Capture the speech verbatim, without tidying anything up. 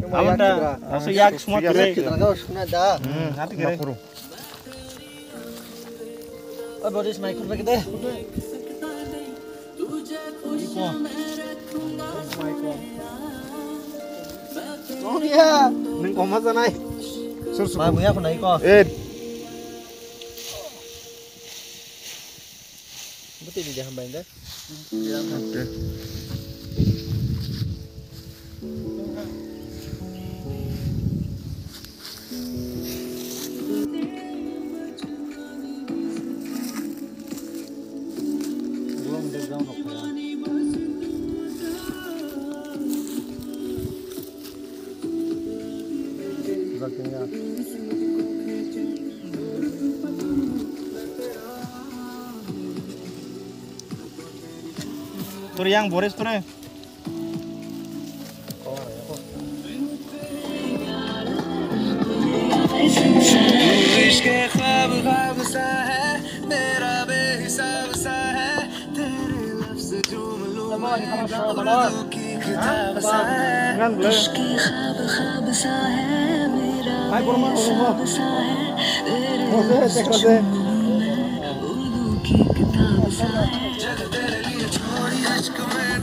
Amunta, aso yak semua kere. Kau sudah dah. Hmm, nanti kere. Oh, Boris mic kurang kita. Oh ya. Neng koma sana. Sur sur. Mau ya aku naik kok. Eh. Betul di dalam benda. Oke. Belum digang apa ya? Baginya. Tur yang Boris tur ya. Hai kurma kurma. Mose sekade. जग तेरे लिए छोड़ी अश्क में